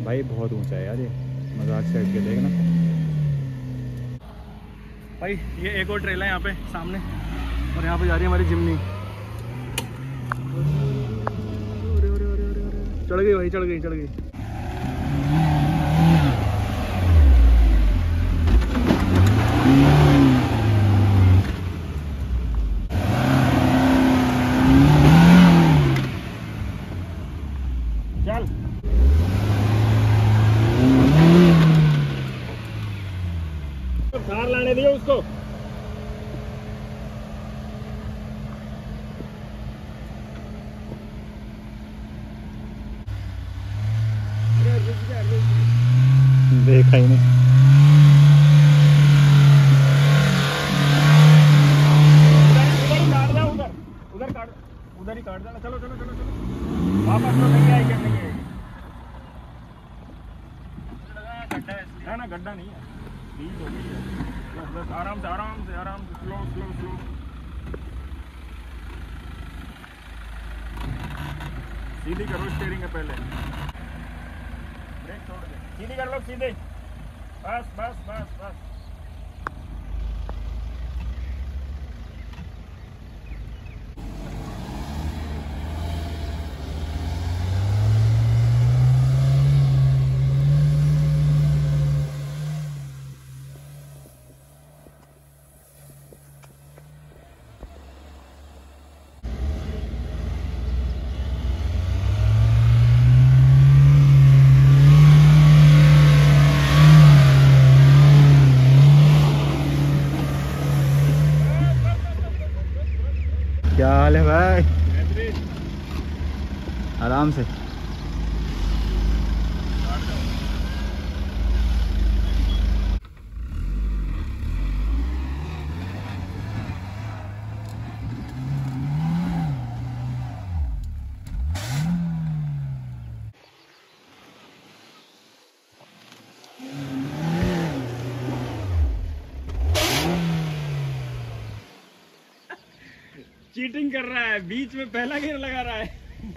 भाई बहुत ऊंचा है यार ये, मजाक से हट के देखना। भाई ये एक और ट्रेल है यहाँ पे सामने, और यहाँ पे जा रही है हमारी जिमनी। चढ़ गई भाई, चढ़ गई चढ़ गई। चल कार लाने दिए उसको। देखा ही नहीं। उधर ही काट देना। चलो चलो चलो चलो वापस तो नहीं आएगी, नहीं आएगी। गड्ढा है ना, गड्ढा नहीं है, बीच हो गई है। बस आराम से आराम से आराम से, स्लो स्लो स्लो। सीधी करो स्टीयरिंग है पहले, ब्रेक छोड़ दे, सीधी कर लो सीधे, बस बस बस बस। क्या हाल है भाई? आराम से। चीटिंग कर रहा है, बीच में पहला गियर लगा रहा है।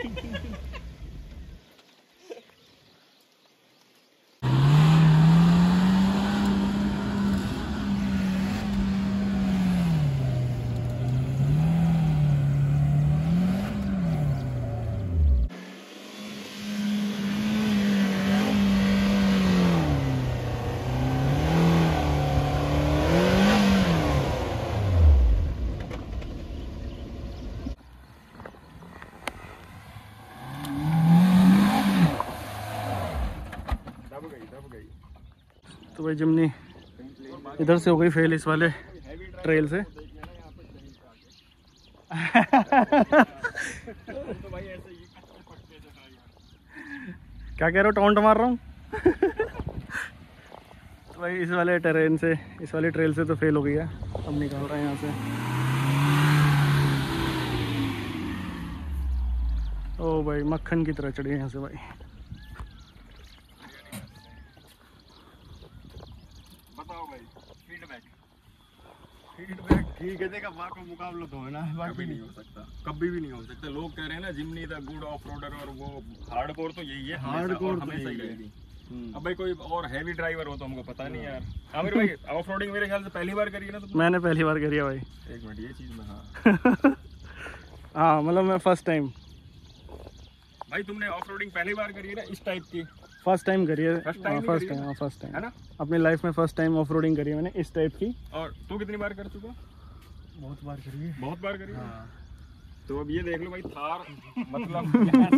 तो भाई जिमनी इधर से हो गई फेल इस वाले ट्रेल से। क्या कह रहे हो, टॉन्ट मार रहा हूँ। तो भाई इस वाले ट्रेन से, इस वाली ट्रेल से तो फेल हो गई है। अब निकल रहे हैं यहाँ से। ओ भाई मक्खन की तरह चढ़ी है यहाँ से भाई। फीडबैक ठीक है, देखा वहाँ का मुकाबला तो है ना, बाकी नहीं हो सकता, कभी भी नहीं हो सकता। लोग कह रहे हैं ना Jimny the good off roader, और वो हार्डकोर तो यही है, हार्डकोर हमेशा ही रहेगी। अब भाई कोई और हैवी ड्राइवर हो तो हमको पता नहीं यार। आमिर भाई ऑफ रोडिंग मेरे ख्याल से पहली बार करी है ना तुमने? मैंने पहली बार करी है भाई। एक मिनट, ये चीज में हाँ हाँ मतलब मैं फर्स्ट टाइम। भाई तुमने ऑफ रोडिंग पहली बार करी है ना इस टाइप की? फर्स्ट टाइम करी है। फर्स्ट टाइम फर्स्ट टाइम है ना, अपनी लाइफ में फर्स्ट टाइम ऑफ रोडिंग करी है मैंने इस टाइप की। और तू कितनी बार कर चुका? बहुत बार करी है। बहुत बार करी है हाँ। तो अब ये देख लो भाई, थार मतलब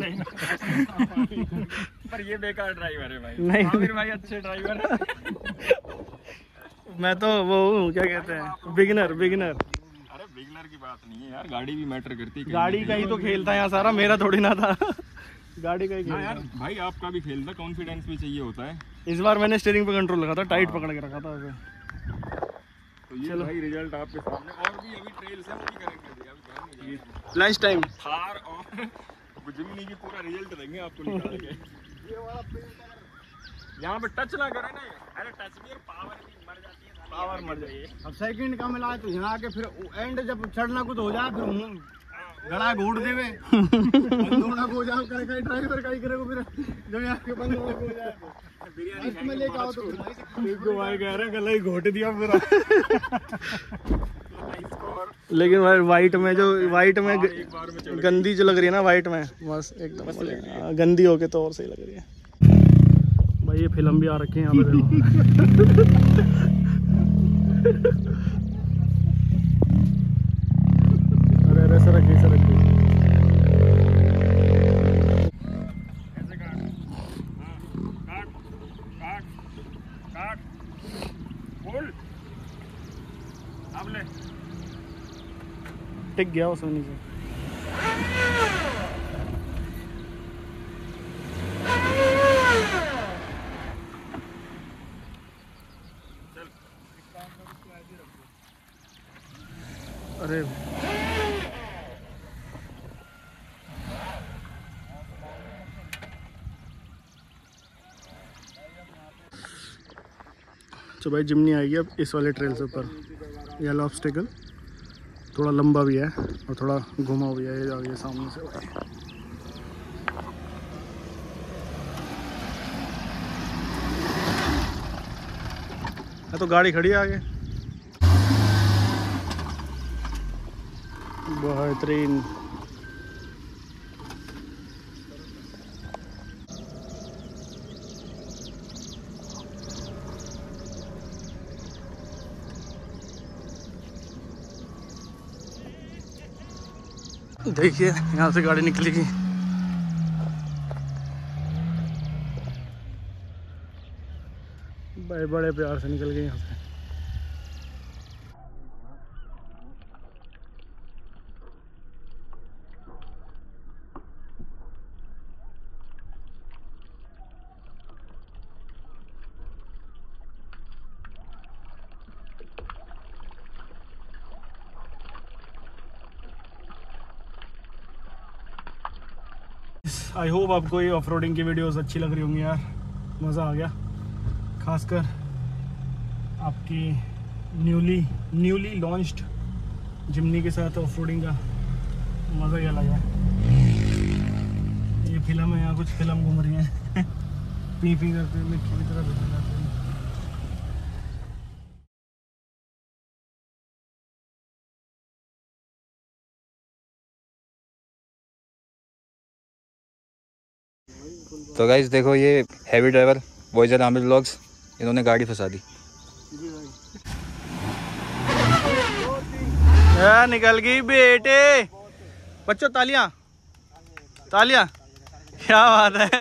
पर ये बेकार ड्राइवर है भाई। नहीं आमिर भाई अच्छे ड्राइवर है। मैं तो वो क्या कहते हैं, बिगिनर। अरे बिगिनर की बात नहीं है यार, गाड़ी भी मैटर करती है। गाड़ी का ही तो खेलता है यहाँ सारा, मेरा थोड़ी ना था। गाड़ी का ही खेल यार भाई, आपका भी खेल था, कॉन्फिडेंस भी चाहिए होता है। इस बार मैंने स्टीयरिंग पे कंट्रोल रखा था, टाइट पकड़ के रखा था उसे। तो ये भाई रिजल्ट आपके सामने। और भी अभी ट्रेल से भी करेंगे, अभी लंच टाइम थार और जिमनी की पूरा रिजल्ट देंगे आपको निकाल के। यहाँ पे टच ना करे ना, अरे टच भी, पावर भी मर जाती है, पावर मर जाती है। अब सेकंड का मिला है तो यहाँ आके फिर एंड जब चढ़ना कुछ हो जाए फिर गला घोट देवे बंदोड़ा को जाओ करे कहीं ड्राइवर कहीं करे फिर जब यहाँ के बंदोड़ा को जाए बिरयानी में लेके आओ तो देखो भाई कह रहे गला ही घोट दिया पूरा। लेकिन भाई वाइट में गंदी जो लग रही है ना वाइट में बस एकदम गंदी होके तो और सही लग रही है भाई। ये फिल्म भी आ रखे हैं यहाँ पे अरे अरे सर रखिए ऐसे काट, हाँ, काट, बोल, अब ले। टिक गया उसमें नीचे। अरे तो भाई जिमनी आएगी अब इस वाले ट्रेल से ऊपर। येलो ऑब्स्टिकल थोड़ा लंबा भी है और थोड़ा घुमा भी है। ये आ गया सामने से भाई। तो गाड़ी खड़ी है आगे। बेहतरीन। देखिए यहाँ से गाड़ी निकलेगी। बड़े बड़े प्यार से निकल गई यहाँ से। आई होप आपको ये ऑफ रोडिंग की वीडियोस अच्छी लग रही होंगी यार। मज़ा आ गया, खासकर आपकी न्यूली लॉन्च्ड जिमनी के साथ ऑफ रोडिंग का मज़ा ही अलग है। ये फिल्म है, यहाँ कुछ फिल्म घूम रही हैं पी करते मिट्टी की तरह घूम जाते हैं। तो गाइस देखो ये heavy driver voyager Aamir vlogs, इन्होंने गाड़ी फंसा दी। निकल गई बेटे। बच्चों तालियां, क्या बात है।